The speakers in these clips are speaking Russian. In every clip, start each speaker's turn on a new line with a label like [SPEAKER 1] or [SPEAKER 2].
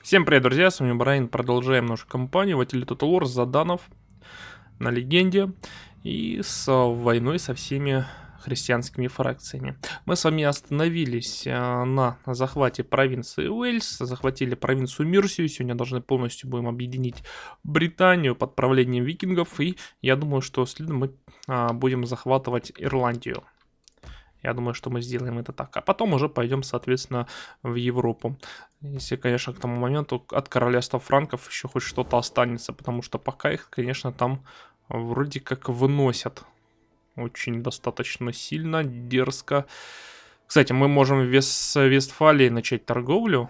[SPEAKER 1] Всем привет, друзья, с вами Брайан. Продолжаем нашу кампанию в Attila Total War с Заданов на Легенде и с войной со всеми христианскими фракциями. Мы с вами остановились на захвате провинции Уэльс, захватили провинцию Мирсию, сегодня должны полностью будем объединить Британию под правлением викингов, и я думаю, что следом мы будем захватывать Ирландию. Я думаю, что мы сделаем это так. А потом уже пойдем, соответственно, в Европу. Если, конечно, к тому моменту от королевства франков еще хоть что-то останется. Потому что пока их, конечно, там вроде как выносят. Очень достаточно сильно, дерзко. Кстати, мы можем в Вестфалии начать торговлю.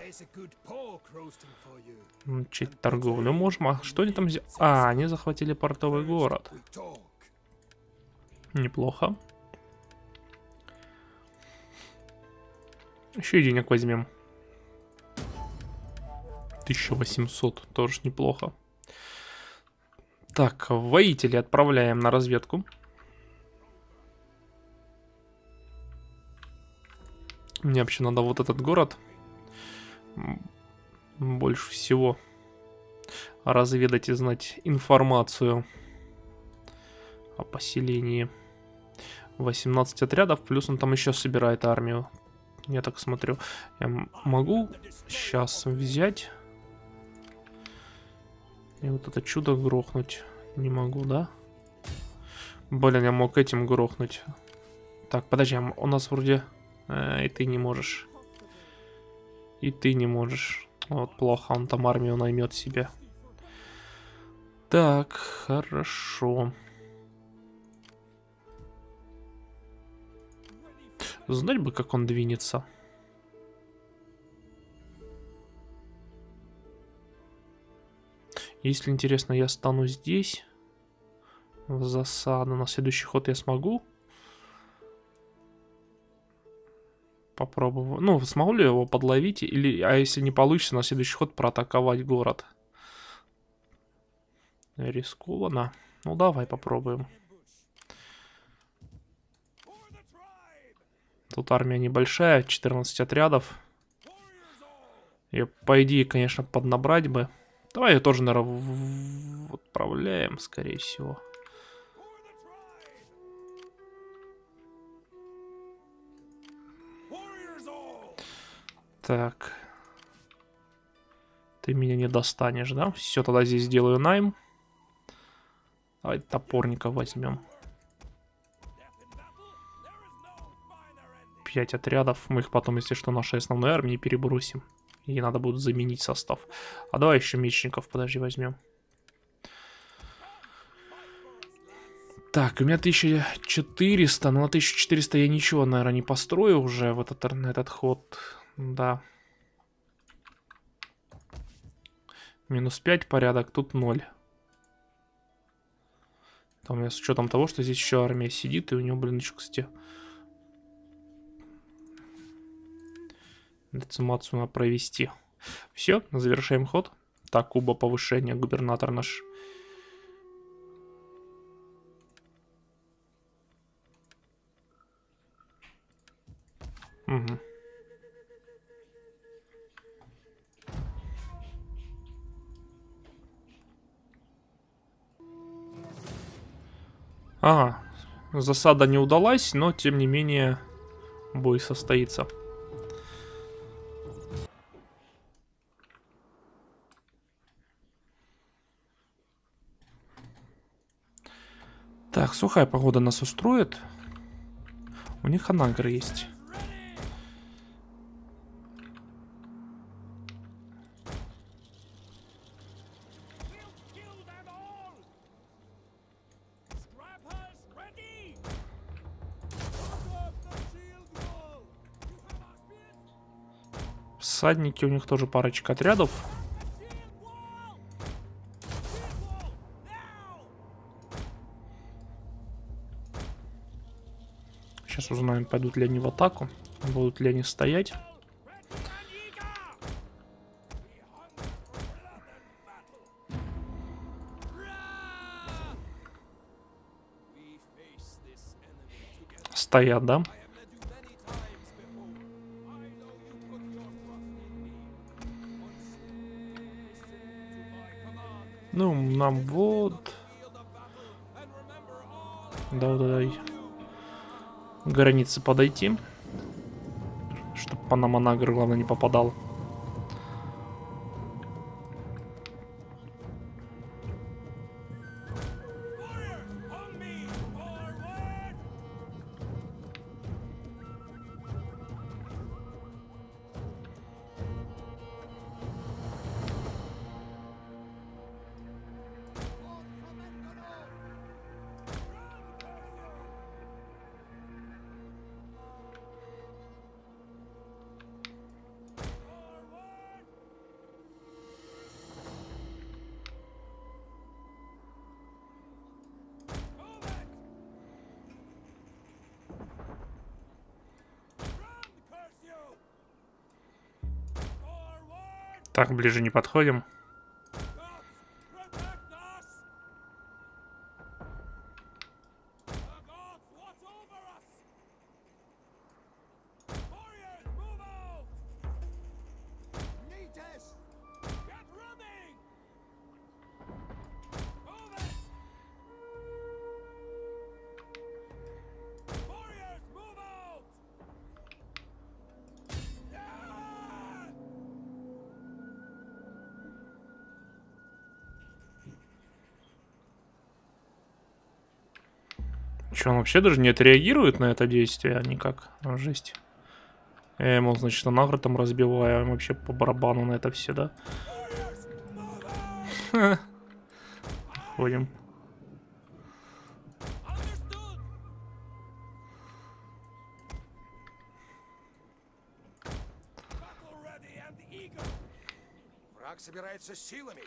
[SPEAKER 1] Начать торговлю можем. А что они там сделали? А, они захватили портовый город. Неплохо. Еще и денег возьмем. 1800, тоже неплохо. Так, воителей отправляем на разведку. Мне вообще надо вот этот город больше всего разведать и знать информацию о поселении. 18 отрядов, плюс он там еще собирает армию. Я так смотрю. Я могу сейчас взять и вот это чудо грохнуть. Не могу, да? Блин, я мог этим грохнуть. Так, подожди, у нас вроде... и ты не можешь. И ты не можешь. Вот плохо, он там армию наймет себе. Так, хорошо. Знать бы, как он двинется. Если интересно, я стану здесь. В засаду. На следующий ход я смогу. Попробую. Ну, смогу ли его подловить? Или, а если не получится, на следующий ход проатаковать город? Рискованно. Ну, давай попробуем. Тут армия небольшая, 14 отрядов. Ее, по идее, конечно, поднабрать бы. Давай ее тоже, наверное, отправляем, скорее всего. Так. Ты меня не достанешь, да? Все, тогда здесь сделаю найм. Давай топорника возьмем. 5 отрядов. Мы их потом, если что, нашей основной армии перебросим. И надо будет заменить состав. А давай еще мечников, подожди, возьмем. Так, у меня 1400, но на 1400 я ничего, наверное, не построю уже на этот ход. Да. Минус 5 порядок, тут 0. Там у меня с учетом того, что здесь еще армия сидит, и у него, блин, еще, кстати, децимацию надо провести. Все, завершаем ход. Так, куба повышения, губернатор наш. Угу. Ага, засада не удалась, но тем не менее бой состоится. Так, сухая погода нас устроит. У них анагры есть. Всадники, у них тоже парочка отрядов. Сейчас узнаем, пойдут ли они в атаку, будут ли они стоять. Стоят, да? Ну, нам вот... Да, границы подойти. Чтоб по нам Анагр, главное, не попадал. Так, ближе не подходим. Че, он вообще даже не отреагирует на это действие, а никак? Ну, жесть. Я ему, значит, Анагр там разбиваю, вообще по барабану на это все, да? Ходим.
[SPEAKER 2] Враг собирается с силами.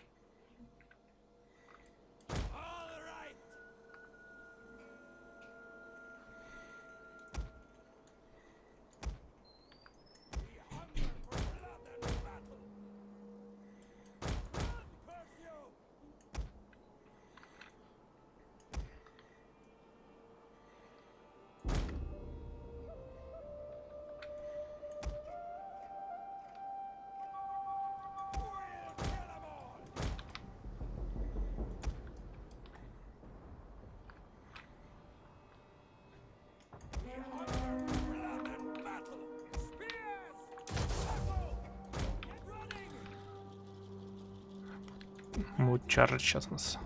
[SPEAKER 1] Вот чаржит сейчас нас.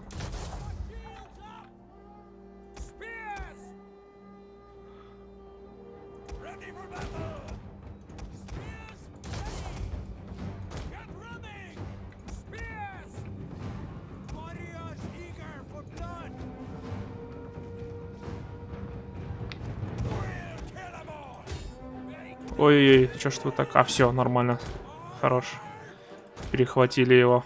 [SPEAKER 1] Ой-ой-ой, чё ж вы так? А, все, нормально. Хорош. Перехватили его.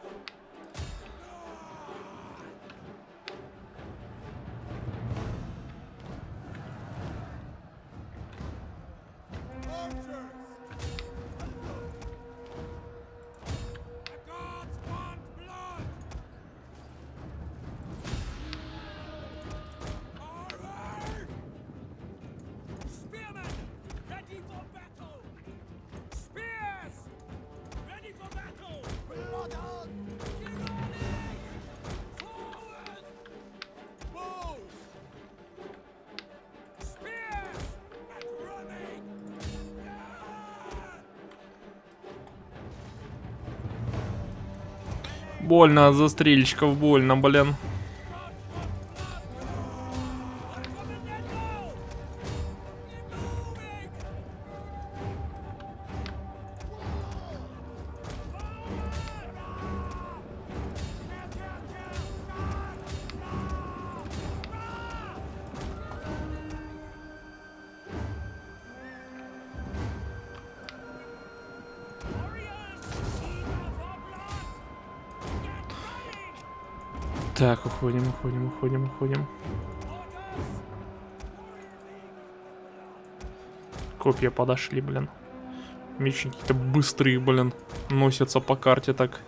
[SPEAKER 1] Больно от застрельщиков, больно, блин. Так, уходим. Копья подошли, блин. Мечники-то быстрые, блин. Носятся по карте так.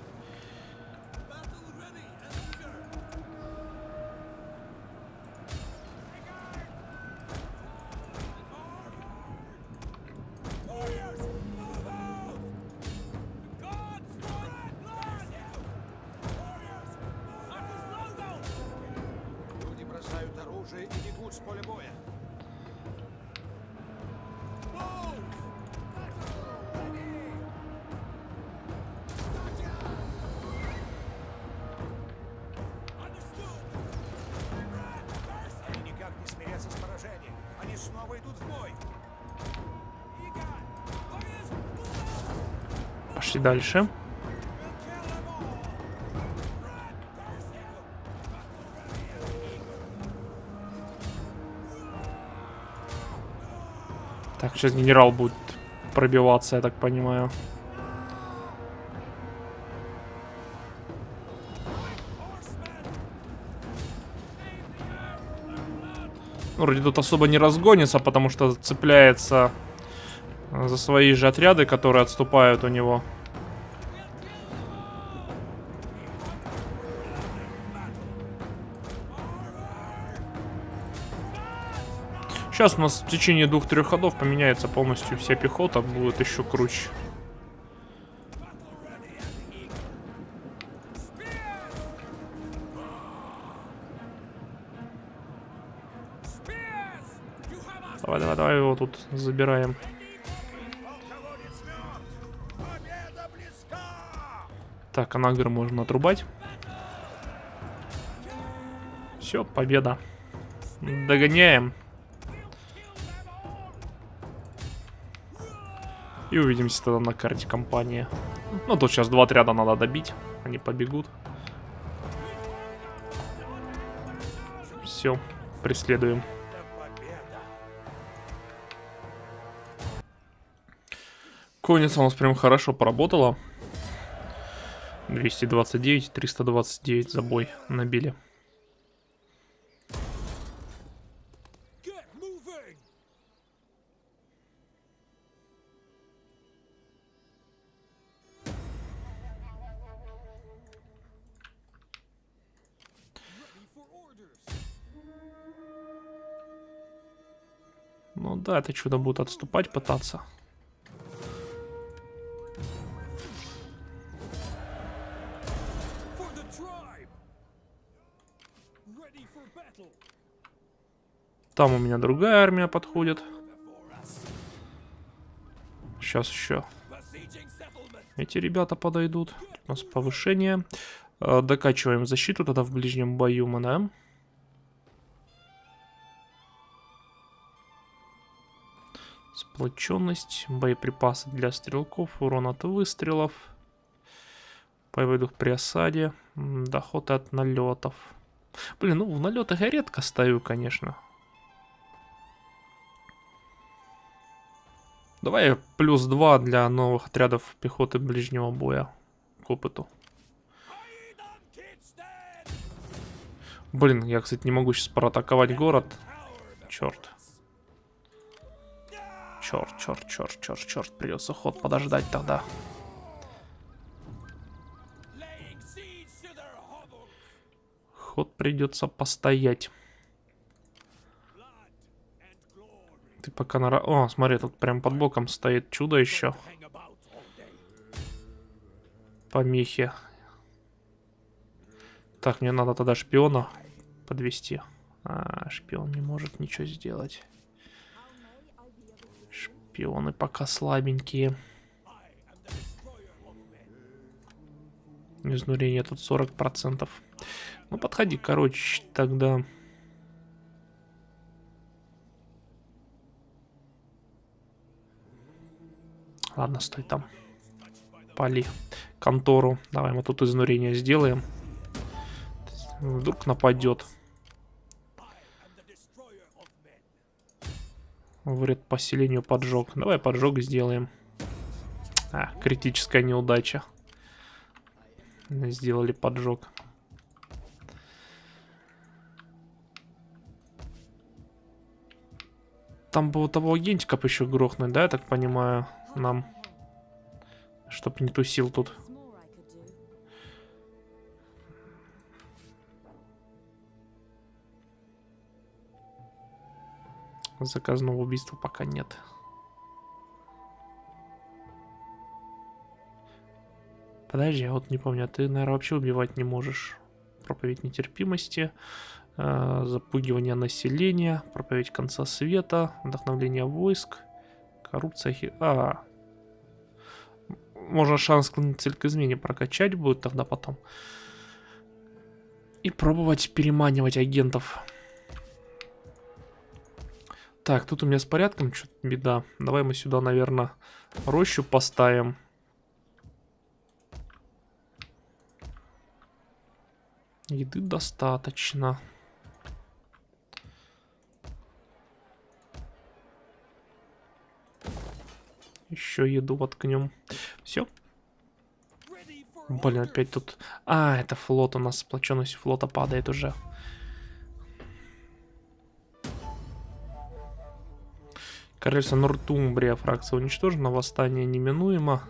[SPEAKER 2] с поля боя. Они никак не смирятся с поражением. Они снова идут в бой.
[SPEAKER 1] Пошли дальше. Так, сейчас генерал будет пробиваться, я так понимаю. Ну, вроде тут особо не разгонится, потому что цепляется за свои же отряды, которые отступают у него. Сейчас у нас в течение 2-3 ходов поменяется полностью вся пехота, будет еще круче. Давай, давай, давай его тут забираем. Так, Анагр можно отрубать. Все, победа. Догоняем. И увидимся тогда на карте компании. Ну, тут сейчас 2 отряда надо добить. Они побегут. Все, преследуем. Конница у нас прям хорошо поработала. 229, 329 за бой набили. Ну да, это чудо будет отступать, пытаться. Там у меня другая армия подходит. Сейчас еще эти ребята подойдут. У нас повышение. Докачиваем защиту тогда в ближнем бою мы, да? Сплоченность, боеприпасы для стрелков, урон от выстрелов, боевой дух при осаде, доход от налетов. Блин, ну в налетах я редко ставлю, конечно. Давай +2 для новых отрядов пехоты ближнего боя к опыту. Блин, я, кстати, не могу сейчас проатаковать город. Черт. Черт. Придется ход подождать тогда. Ход придется постоять. Ты пока на... О, смотри, тут прям под боком стоит чудо еще. Помехи. Так, мне надо тогда шпиона подвести. А, шпион не может ничего сделать. Шпионы пока слабенькие. Изнурение тут 40%. Ну, подходи, короче, тогда. Ладно, стой там. Пали контору. Давай мы тут изнурение сделаем. Вдруг нападет. Вред поселению поджог. Давай поджог сделаем. А, критическая неудача. Сделали поджог. Там бы у того агентиков еще грохнуть, да, я так понимаю, нам. Чтоб не тусил тут. Заказного убийства пока нет. Подожди, я вот не помню, а ты, наверное, вообще убивать не можешь. Проповедь нетерпимости. Запугивание населения, проповедь конца света, вдохновление войск, коррупция. Можно шанс склониться к измене прокачать будет тогда потом. И пробовать переманивать агентов. Так, тут у меня с порядком что-то беда. Давай мы сюда, наверное, рощу поставим. Еды достаточно. Еще еду воткнем. Все. Блин, опять тут... это флот у нас. Сплоченность флота падает уже. Королевство Нортумбрия. Фракция уничтожена. Восстание неминуемо.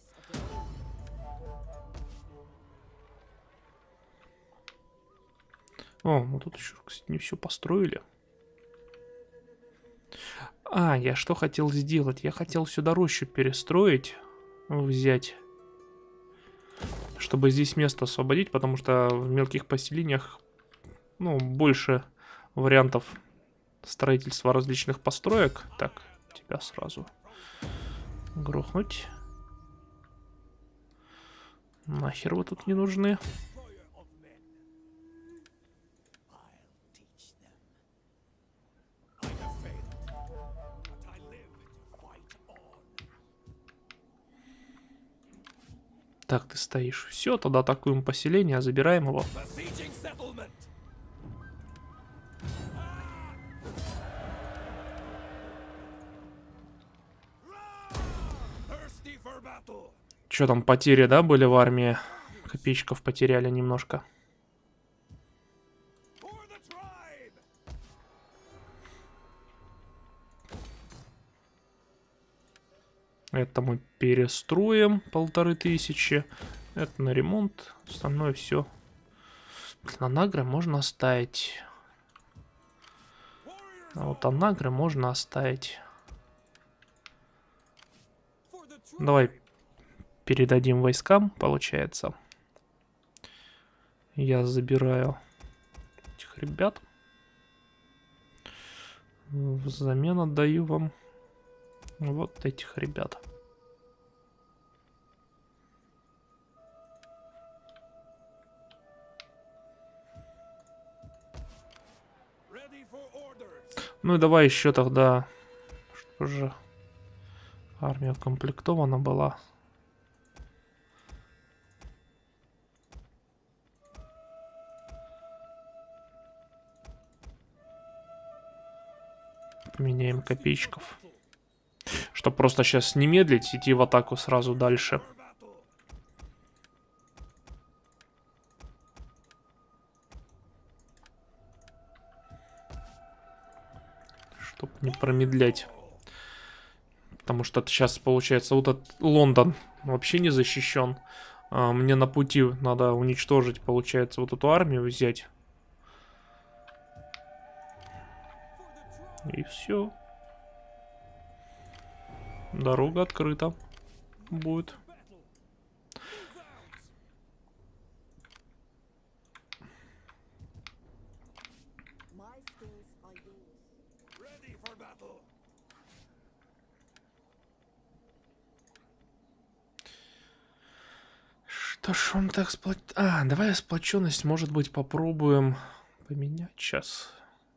[SPEAKER 1] Ну тут еще, кстати, не все построили. Я что хотел сделать? Я хотел сюда рощу перестроить, взять, чтобы здесь место освободить, потому что в мелких поселениях, больше вариантов строительства различных построек. Так, тебя сразу грохнуть. Нахер вы тут не нужны? Так, ты стоишь. Все, тогда атакуем поселение, забираем его. Что там, потери, да, были в армии? Копейщиков потеряли немножко. Это мы перестроим 1500. Это на ремонт. Остальное все. Анагры можно оставить. А вот анагры можно оставить. Давай передадим войскам, получается. Я забираю этих ребят. Взамен отдаю вам вот этих ребят. Ну и давай еще тогда, чтобы же армия укомплектована была. Поменяем копейщиков. Чтобы просто сейчас не медлить, идти в атаку сразу дальше. Чтобы не промедлять. Потому что сейчас, получается, вот этот Лондон вообще не защищен. Мне на пути надо уничтожить, получается, вот эту армию взять. И все. Дорога открыта будет. Что ж он так давай сплоченность, может быть, попробуем поменять сейчас.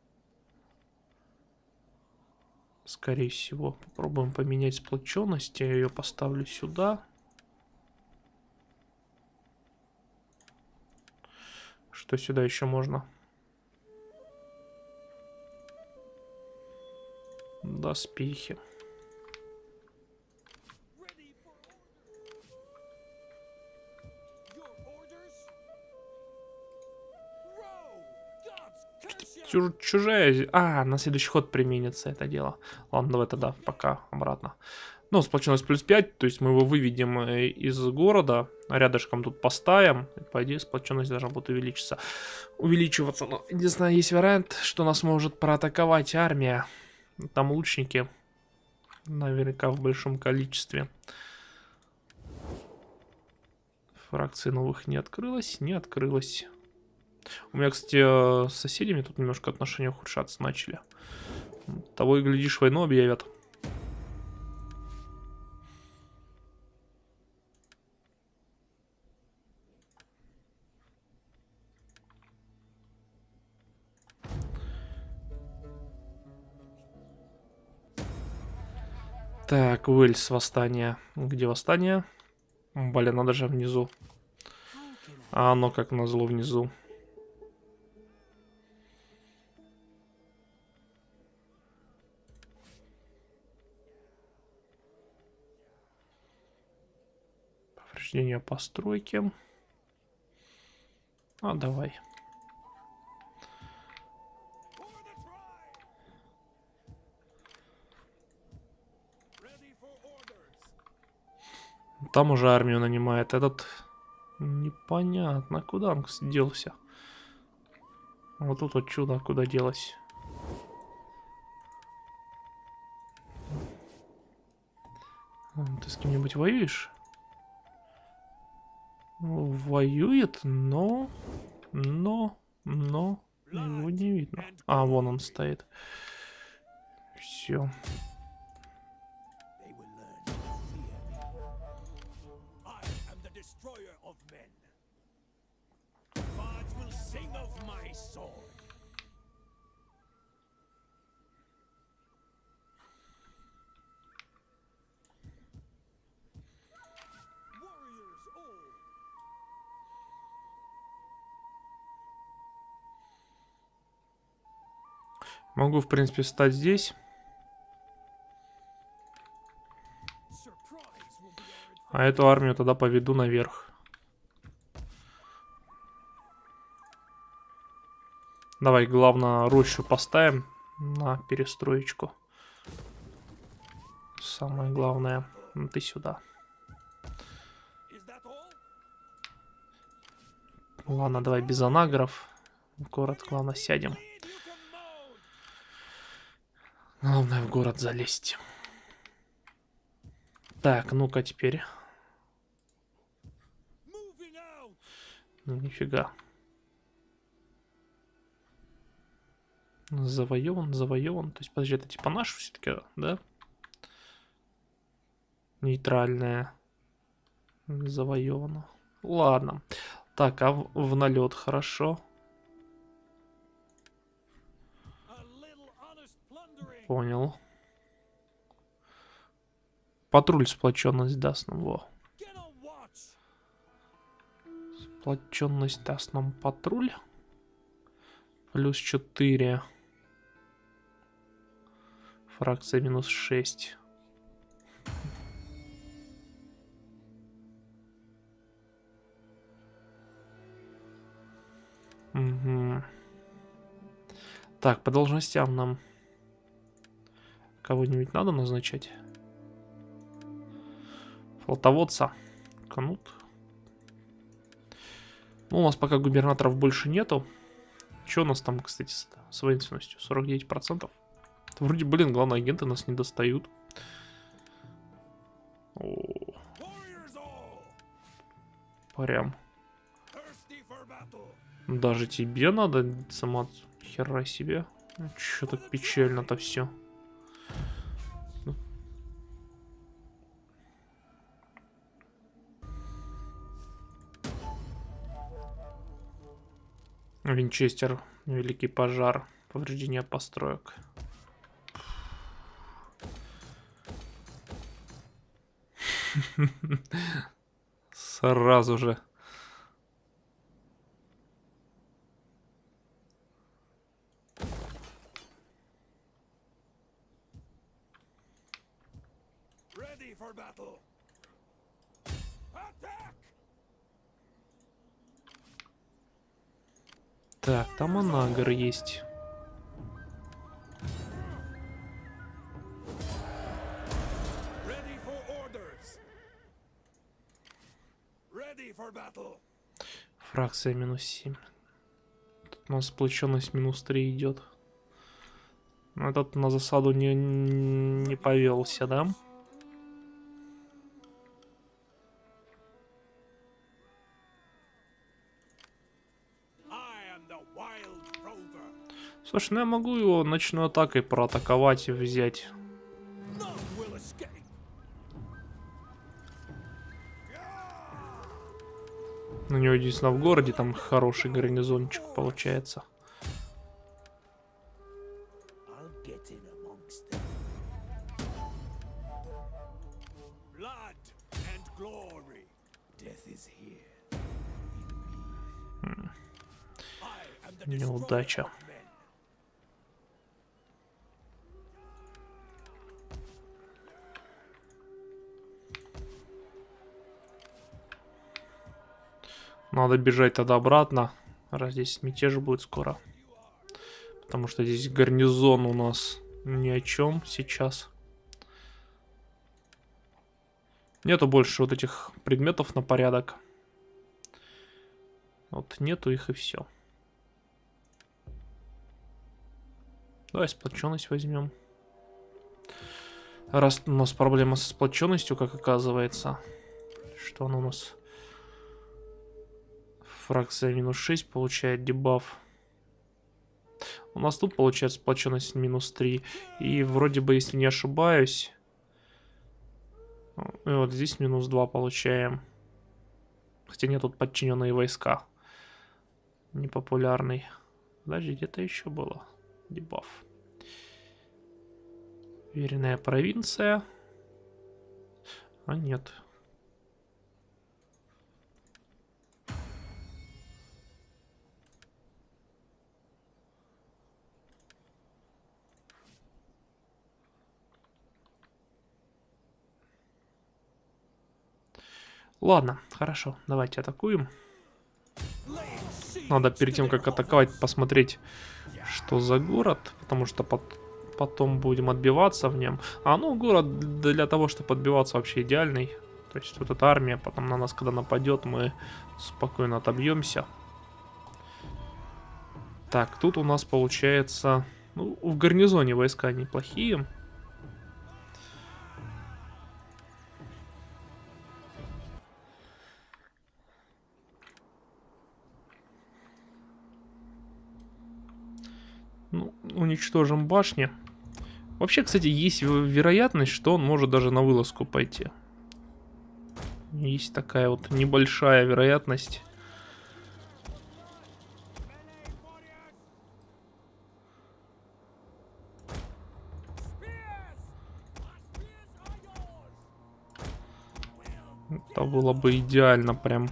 [SPEAKER 1] Скорее всего, попробуем поменять сплоченность. Я ее поставлю сюда. Что сюда еще можно? Доспехи. Чужая... на следующий ход применится это дело. Ладно, давай тогда пока обратно. Ну, сплоченность плюс 5, то есть мы его выведем из города, рядышком тут поставим. И, по идее, сплоченность должна будет увеличиваться. Но единственное, есть вариант, что нас может проатаковать армия. Там лучники наверняка в большом количестве. Фракции новых не открылась, не открылась. У меня, кстати, с соседями тут немножко отношения ухудшаться начали. Того и глядишь, войну объявят. Так, Уэльс, восстание. Где восстание? Блин, надо же внизу. А оно как назло внизу. Повреждение постройки. А, давай. Там уже армию нанимает. Этот непонятно, куда он делся. Вот тут вот чудо, куда делось. Ты с кем-нибудь воюешь? Ну, воюет, но его не видно. А, вон он стоит. Все.
[SPEAKER 2] They will learn to fear me. I am the destroyer of men. Gods will sing of my sword. Warriors all.
[SPEAKER 1] Могу, в принципе, встать здесь.
[SPEAKER 2] Surprise will be our
[SPEAKER 1] А эту армию тогда поведу наверх. Давай, главное, рощу поставим на перестроечку. Самое главное. Ну, ты сюда.
[SPEAKER 2] Is that all?
[SPEAKER 1] Ладно, давай без анагров. В город, главное, сядем.
[SPEAKER 2] Lead, you can moan.
[SPEAKER 1] Главное, в город залезть. Так, ну-ка теперь.
[SPEAKER 2] Moving out.
[SPEAKER 1] Ну, нифига. Завоеван, завоеван. То есть, подожди, это типа наш все-таки, да? Нейтральная. Завоевано. Ладно. Так, а в налет хорошо.
[SPEAKER 2] A little honest plundering.
[SPEAKER 1] Понял. Патруль сплоченность даст нам. Во.
[SPEAKER 2] Get on watch.
[SPEAKER 1] Сплоченность даст нам патруль. Плюс 4. Фракция минус 6. Угу. Так, по должностям нам кого-нибудь надо назначать? Флотоводца. Канут. Ну, у нас пока губернаторов больше нету. Что у нас там, кстати, с воинственностью? 49%. Вроде, блин, главные агенты нас не достают. О,
[SPEAKER 2] Warriors all.
[SPEAKER 1] прям.
[SPEAKER 2] Thirsty for battle.
[SPEAKER 1] Даже тебе надо сама хера себе. Чё так печально-то все. Винчестер, великий пожар, повреждение построек. Сразу же.
[SPEAKER 2] Ready for battle. Attack.
[SPEAKER 1] Так, там анагр есть.
[SPEAKER 2] Ready for orders. Ready for battle.
[SPEAKER 1] Фракция минус 7. Тут у нас сплоченность минус 3 идет. Этот на засаду не повелся, да?
[SPEAKER 2] I am
[SPEAKER 1] Слушай, ну я могу его ночной атакой проатаковать и взять.
[SPEAKER 2] None will escape.
[SPEAKER 1] У него единственное в городе там хороший гарнизончик получается.
[SPEAKER 2] I'll get in amongst them. Blood and glory. Death is here. I am the destroyer
[SPEAKER 1] Неудача.
[SPEAKER 2] of men.
[SPEAKER 1] Надо бежать тогда обратно, раз здесь мятеж будет скоро. Потому что здесь гарнизон у нас ни о чем сейчас. Нету больше вот этих предметов на порядок. Вот нету их и все. Давай сплоченность возьмем. Раз у нас проблема со сплоченностью, как оказывается. Что она у нас? Фракция минус 6 получает дебаф. У нас тут получается сплоченность минус 3. И вроде бы, если не ошибаюсь... И вот здесь минус 2 получаем. Хотя нет, тут подчиненные войска. Непопулярный. Подожди, где-то еще было дебаф. Веренная провинция. А нет. Ладно, хорошо, давайте атакуем. Надо перед тем, как атаковать, посмотреть, что за город, потому что потом будем отбиваться в нем. А ну, город для того, чтобы отбиваться, вообще идеальный. То есть вот эта армия, потом на нас, когда нападет, мы спокойно отобьемся. Так, тут у нас получается... Ну, в гарнизоне войска неплохие. Ну, уничтожим башни. Вообще, кстати, есть вероятность, что он может даже на вылазку пойти. Есть такая вот небольшая вероятность. Это было бы идеально прям.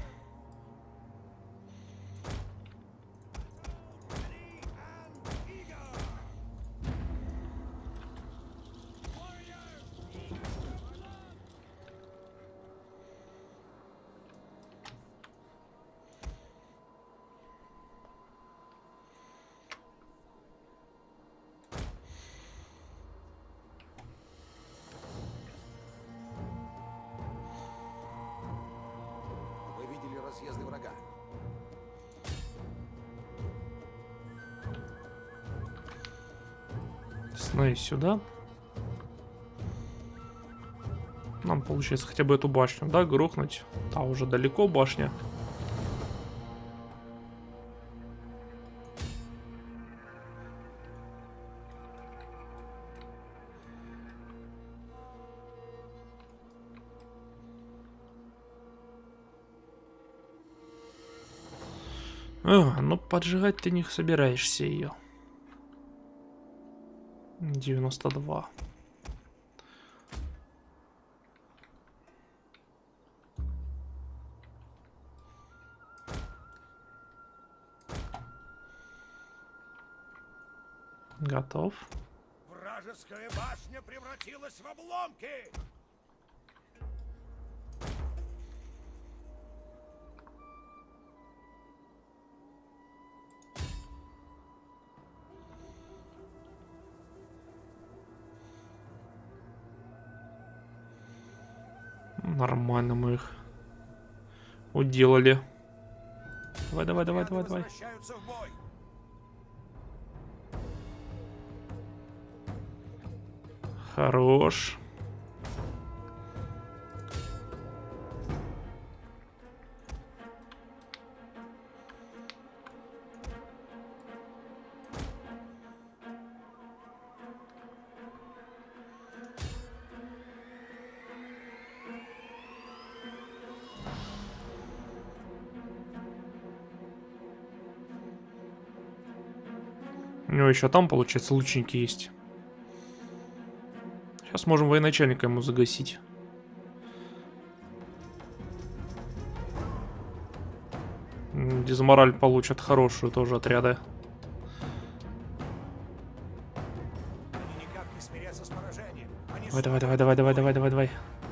[SPEAKER 3] Вы видели разъезды врага?
[SPEAKER 1] Становись сюда. Нам получается хотя бы эту башню, да, грохнуть. Та уже далеко башня. Ну поджигать ты не собираешься ее. 92. Готов.
[SPEAKER 2] Вражеская башня превратилась в обломки!
[SPEAKER 1] Нормально мы их уделали. Давай, давай, давай, давай, давай.
[SPEAKER 2] Возвращаются в бой.
[SPEAKER 1] Хорош. него еще там, получается, лучники есть. Сейчас можем военачальника ему загасить. Дизмораль получат хорошую тоже отряды.
[SPEAKER 2] Они никак не смирятся с поражением. Они
[SPEAKER 1] Давай, давай, давай, давай, давай, давай, давай, давай.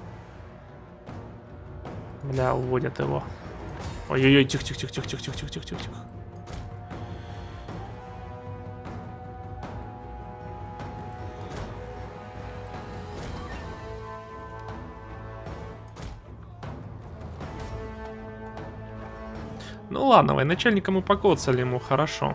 [SPEAKER 1] Бля, уводят его. Ой-ой-ой, тихо, тихо, тихо, тихо, тихо, тихо, тихо, тихо, тихо. Ну ладно, военачальника мы покоцали ему, хорошо.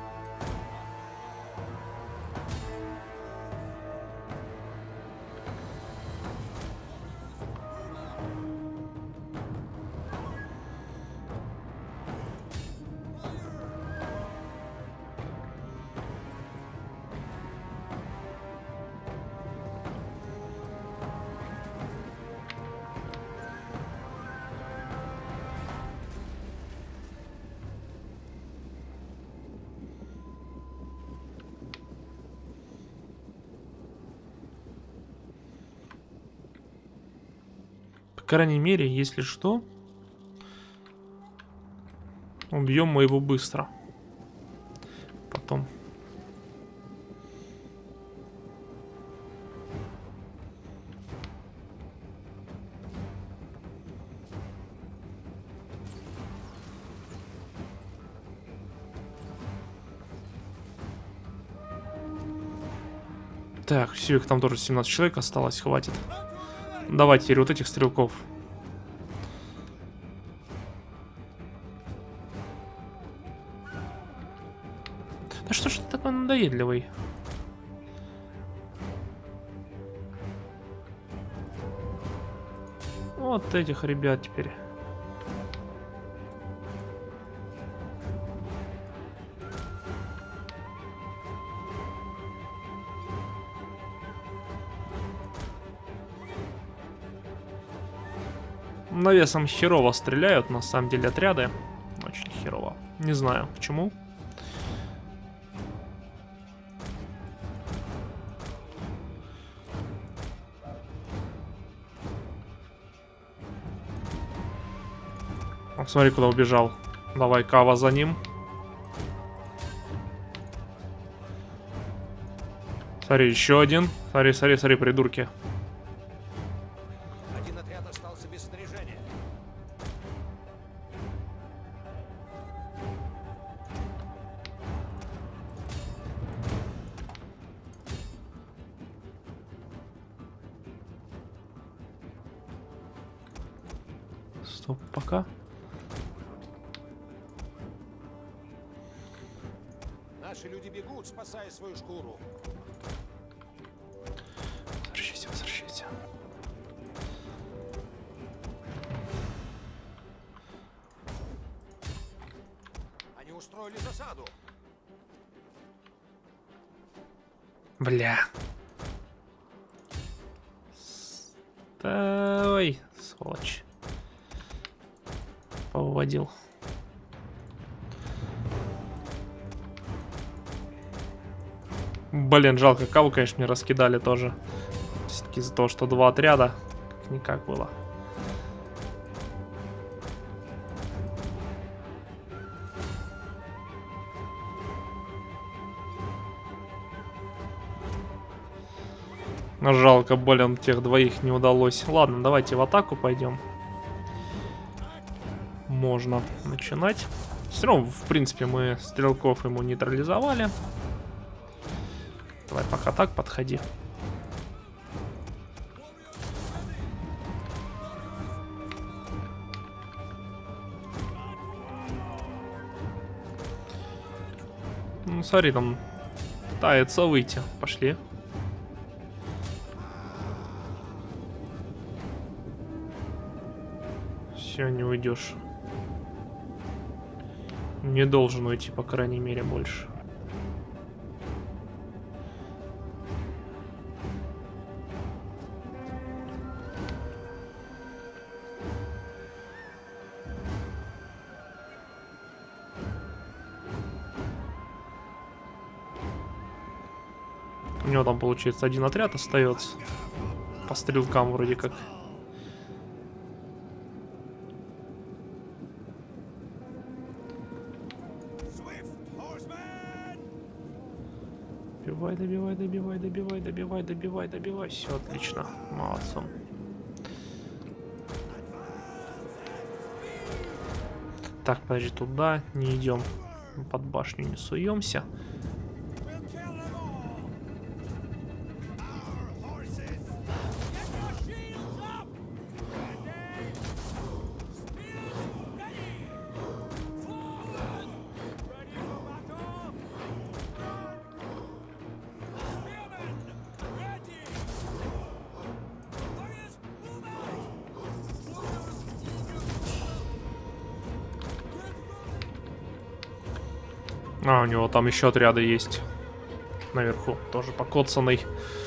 [SPEAKER 1] По крайней мере, если что, убьем мы его быстро. Потом. Так, все, их там тоже 17 человек осталось, хватит. Давайте теперь вот этих стрелков. Да что ж ты такой надоедливый? Вот этих ребят теперь. Навесом херово стреляют, на самом деле, отряды. Очень херово. Не знаю, почему. О, смотри, куда убежал. Давай, Кава за ним. Смотри, еще один. Смотри, смотри, смотри, придурки.
[SPEAKER 2] Один отряд остался без снаряжения.
[SPEAKER 1] Стоп, пока.
[SPEAKER 2] Наши люди бегут, спасая свою шкуру.
[SPEAKER 1] Возвращайся, возвращайся.
[SPEAKER 2] Они устроили засаду.
[SPEAKER 1] Бля. Давай, сволочь. Повыводил. Блин, жалко, Каву, конечно, мне раскидали тоже. Все-таки из-за того, что два отряда. Как-никак было. Но жалко, блин, тех двоих не удалось. Ладно, давайте в атаку пойдем. Можно начинать. Все равно, в принципе, мы стрелков ему нейтрализовали. Давай пока так подходи. Ну, смотри, там пытается выйти. Пошли. Все, не уйдешь. Не должен уйти, по крайней мере, больше. У него там, получается, один отряд остается. По стрелкам вроде как. Добивай, добивай, добивай, добивай, добивай, добивай, добивай. Все отлично. Молодцом. Так, подожди, туда не идем. Под башню не суемся. А, у него там еще отряды есть. Наверху. Тоже покоцанный.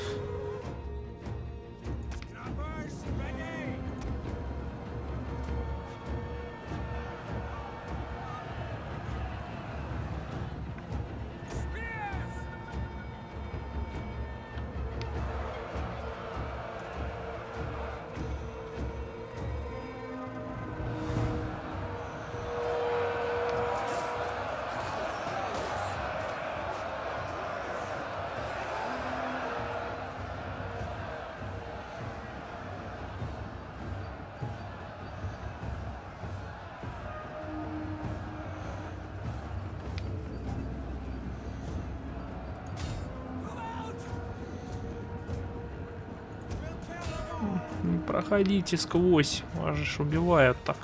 [SPEAKER 1] Проходите сквозь. Вас же убивают так.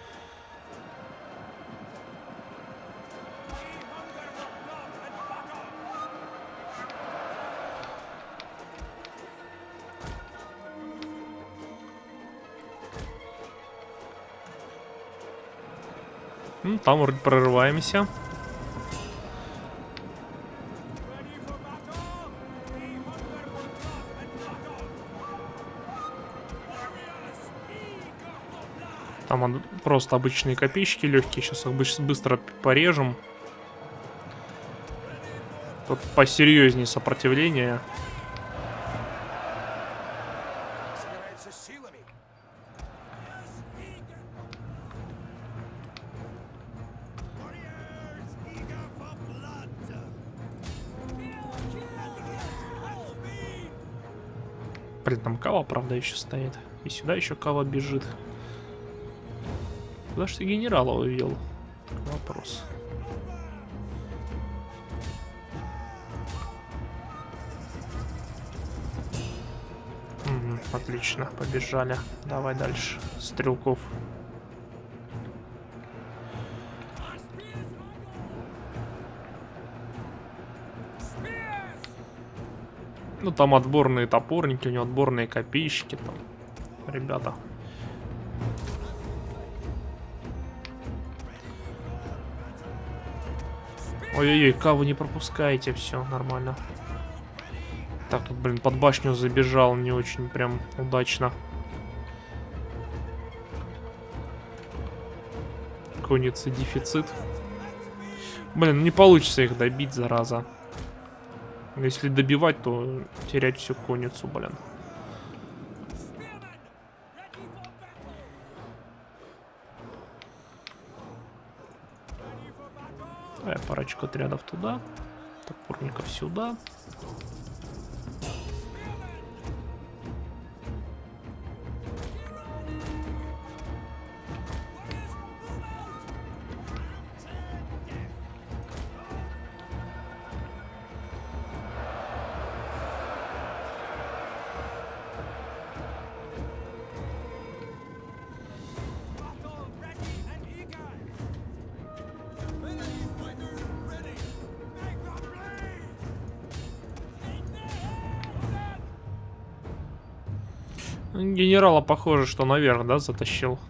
[SPEAKER 1] Там вроде прорываемся. Там просто обычные копейщики легкие. Сейчас их быстро порежем. Тут посерьезнее сопротивление.
[SPEAKER 3] Собирается с силами.
[SPEAKER 1] Блин, там Кава, правда, еще стоит. И сюда еще Кава бежит. Куда ж ты генерала увел? Вопрос. Отлично, побежали. Давай дальше. Стрелков. Ну, там отборные топорники, у него отборные копейщики там. Ребята. Ой-ой-ой, Каву не пропускаете, все нормально. Так, тут, блин, под башню забежал не очень прям удачно. Конница дефицит. Блин, не получится их добить, зараза. Если добивать, то терять всю конницу, блин. Парочку отрядов туда. Топорников сюда. Генерала, похоже, что наверх, да, затащил.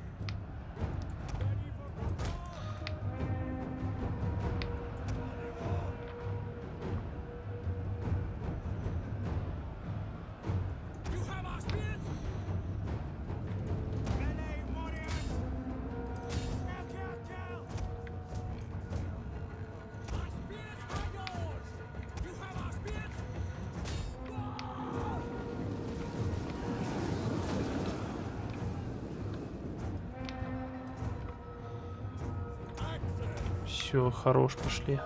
[SPEAKER 1] Все, хорош, пошли.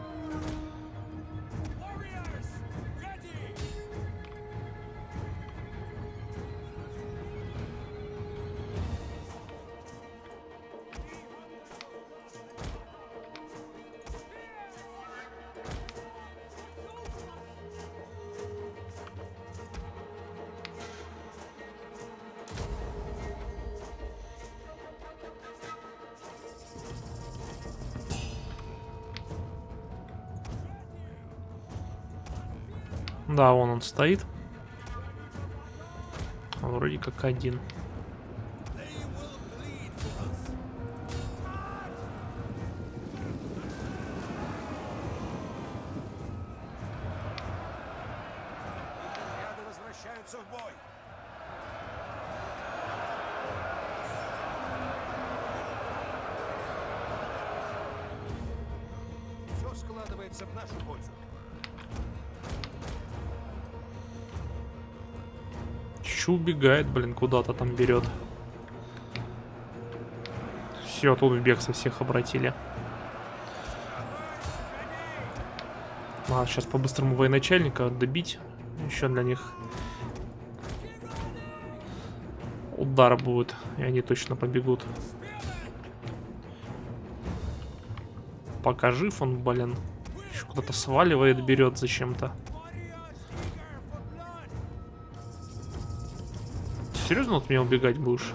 [SPEAKER 1] Да, вон он стоит. Вроде как один.
[SPEAKER 3] Отряды возвращаются в бой. Все складывается в нашу пользу.
[SPEAKER 1] Чё убегает, блин, куда-то там берет. Все, тут в бегство всех обратили. Надо сейчас по-быстрому военачальника добить. Еще для них удар будет, и они точно побегут. Пока жив он, блин. Еще куда-то сваливает, берет зачем-то. Серьезно от меня убегать будешь?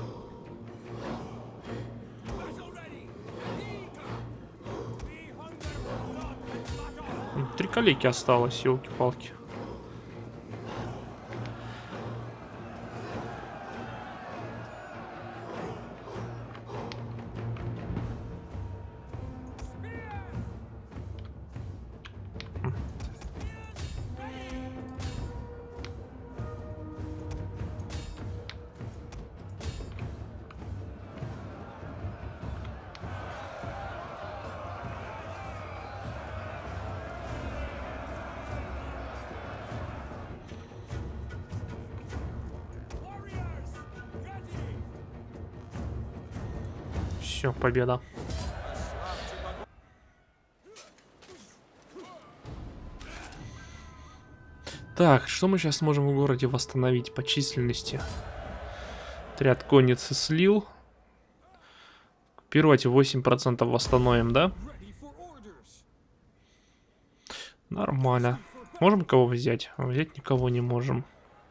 [SPEAKER 1] 3 калеки осталось, елки-палки. Все, победа. Так, что мы сейчас можем в городе восстановить по численности? Отряд конницы слил. Купировать 8% восстановим, да? Нормально. Можем кого взять? Взять никого не можем.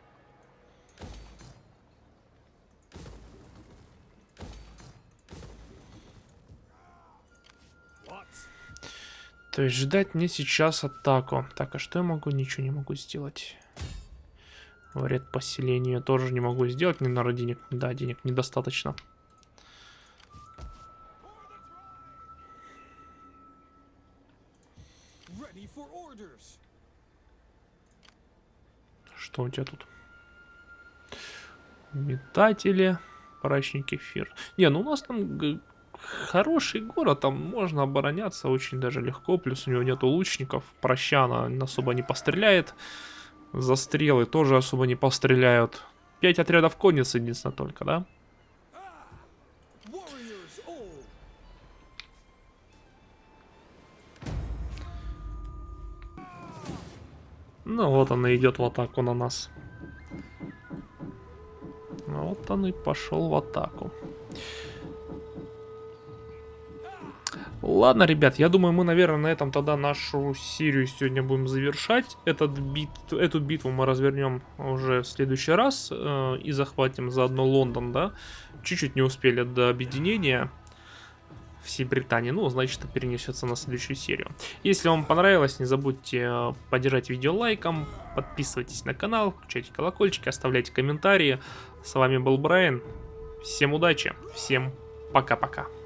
[SPEAKER 1] То есть ждать мне сейчас атаку. Так, а что я могу? Ничего не могу сделать. Вред поселению тоже не могу сделать. Мне надо денег. Да, денег недостаточно. Что у тебя тут? Метатели. Парачник эфир. Не, ну у нас там хороший город, там можно обороняться очень даже легко, плюс у него нету лучников, прощана особо не постреляет, за стрелы тоже особо не постреляют. 5 отрядов конницы единственное только, да? Ну вот он и идет в атаку на нас. Вот он и пошел в атаку. Ладно, ребят, я думаю, мы, наверное, на этом тогда нашу серию сегодня будем завершать. Эту битву мы развернем уже в следующий раз и захватим заодно Лондон, да? Чуть-чуть не успели до объединения всей Британии, ну, значит, это перенесется на следующую серию. Если вам понравилось, не забудьте поддержать видео лайком, подписывайтесь на канал, включайте колокольчики, оставляйте комментарии. С вами был Брайан, всем удачи, всем пока-пока.